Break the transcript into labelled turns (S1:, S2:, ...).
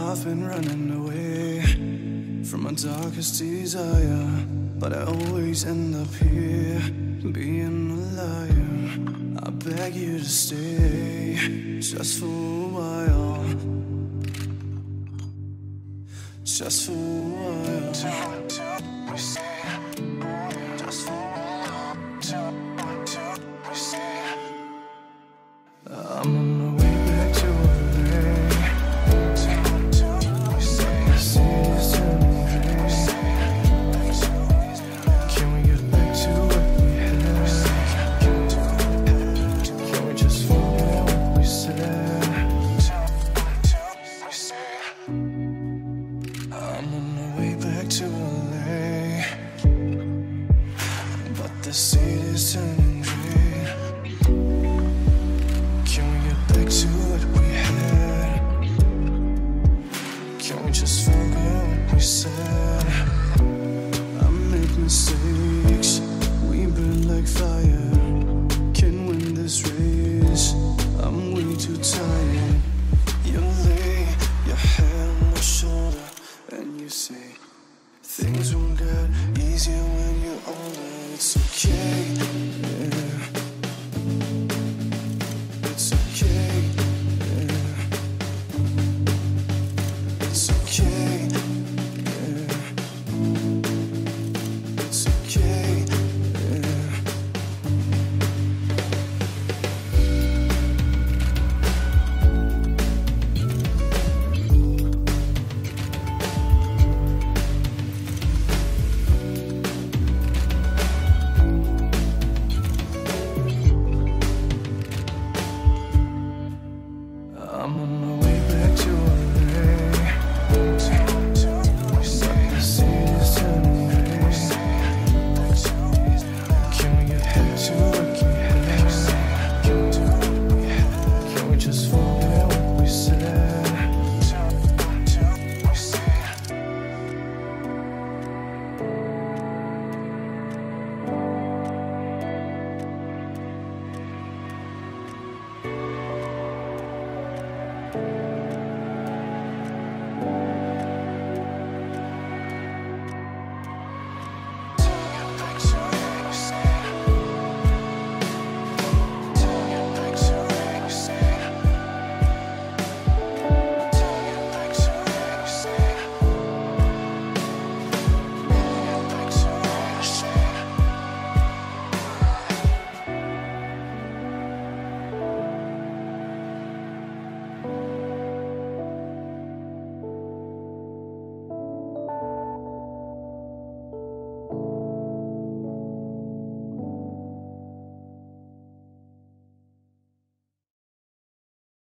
S1: I've been running away from my darkest desire, but I always end up here, being a liar. I beg you to stay, just for a while, just for a while. We stay, just for a while. We stay. I'm